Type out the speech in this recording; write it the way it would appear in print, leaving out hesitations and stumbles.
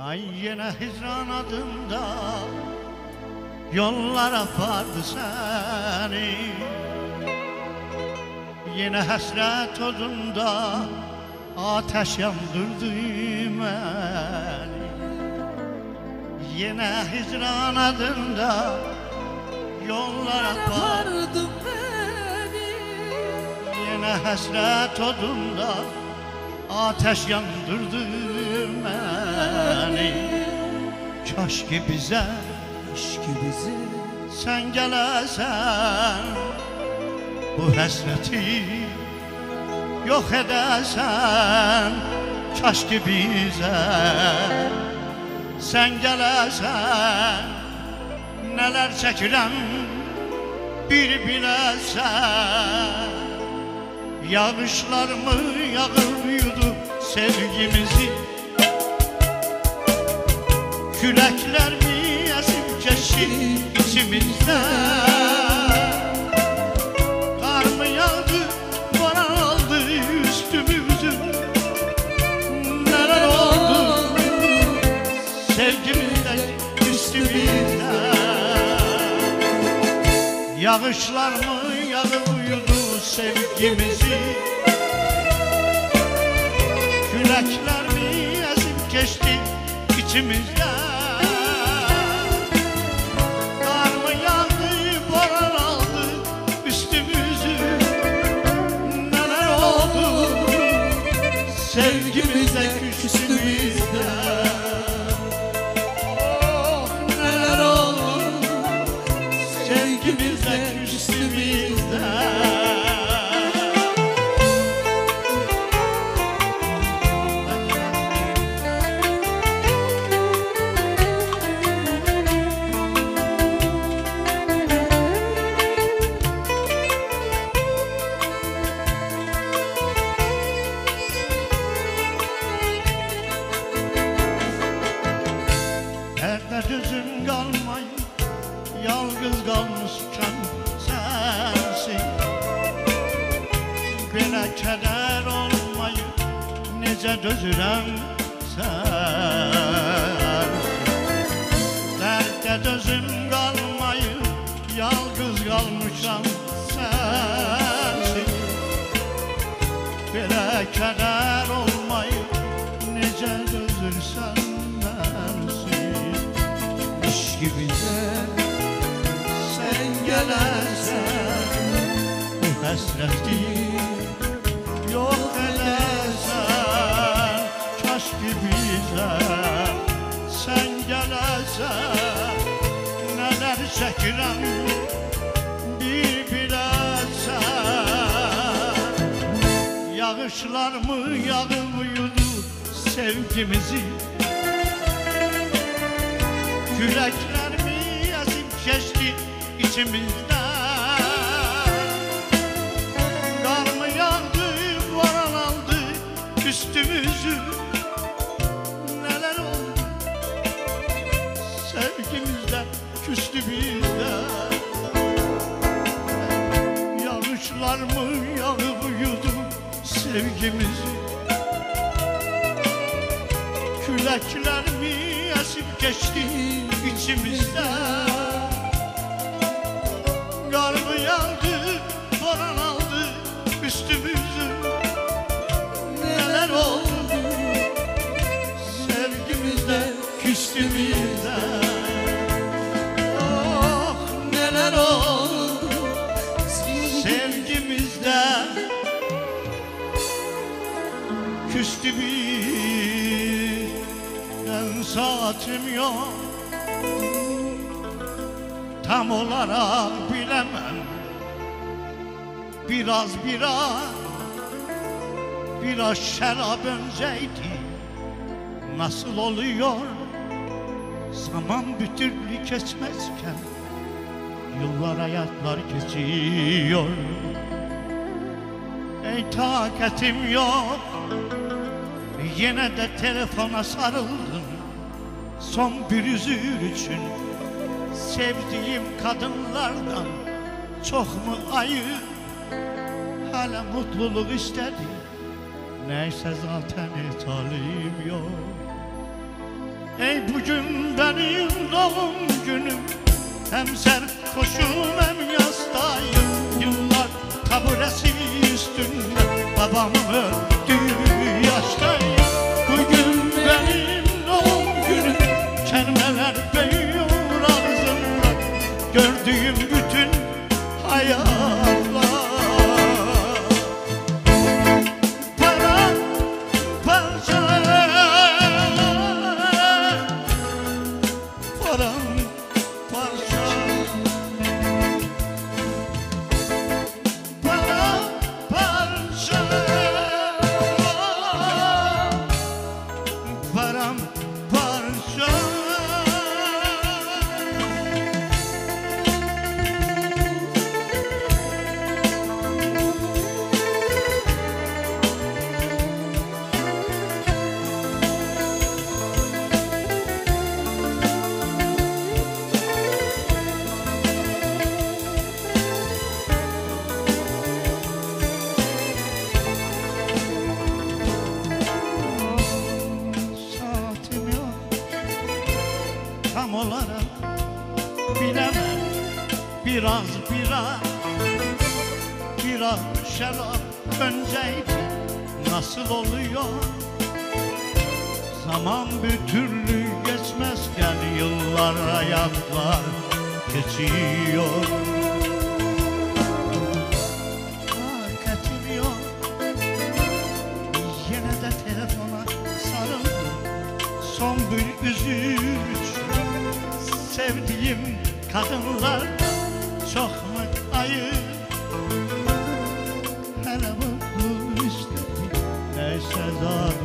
Ay yine hicran adında yollar apardı seni. Yine hasret odunda ateş yandırdı beni. Yine hicran adında yollar apardı beni. Yine hasret odunda ateş yandırdı beni. Kaşki bize sen gelesen, bu hasreti yok edersen. Kaşki bize sen gelesen, neler çekirəm bir bilesen. Yağışlar mı yağıyordu sevgimizi, küləklər mi esip geçti içimizden. Kar mı yağdı, boran aldı üstümüzü. Neler oldu sevgimizden üstümüzden. Yağışlar mı yağıyordu sevgimizi, küləklər mi esip geçti içimizden. Kar mı yağdı, boran aldı üstümüzü. Neler oldu sevgimizde küstümüzde. Oh neler oldu sevgimizde küstümüzde. Düzüm kalmayı, yalnız kalmışken sensin. Belə keder olmayı necə dözürəm sensin. Dərdə düzüm kalmayı, yalnız kalmışam sensin. Belə keder olmayı necə dözürsən bize sen gelesen, bu hasreti yok edersen. Keşke bize sen gelesen, neler çekirəm bir bilesen. Yağışlar mı yağıyordu sevgimizi, küləklər mi esip geçti içimizden. Kar mı yağdı, boran aldı üstümüzü. Neler oldu sevgimizden küstü bizden. Yağışlar mı yağıyordu sevgimizi, küləklər mi esip geçti içimizden. Kar mı yağdı, boran aldı üstümüzü. Neler oldu sevgimizde küstümüzde. Oh neler oldu sevgimizde küstümüzden. Saatim yok, tam olarak bilemem. Biraz şarap önceydi. Nasıl oluyor zaman bir türlü geçmezken, yıllar hayatlar geçiyor. Ey takatim yok, yine de telefona sarıldım. Son bir üzür için sevdiğim kadınlardan çok mu ayır? Hala mutluluk istedi, neyse zaten italim yok. Ey bugün benim doğum günüm, hem serkoşum hem yastayım. Yıllar taburesi üstünde, babam öldü yaştayım. Bugün benim doğum günüm, kermeler büyüyor ağzımda, gördüğüm bütün hayatlar. Tam olarak bilemem, biraz şarap önceydi, nasıl oluyor? Zaman bir türlü geçmezken yıllar, hayatlar geçiyor. Takatim yok, yine de telefona sarıldım. Son bir üzüç, sevdiğim kadınlar çok mu ayıp? Hele bu işte neyse zaten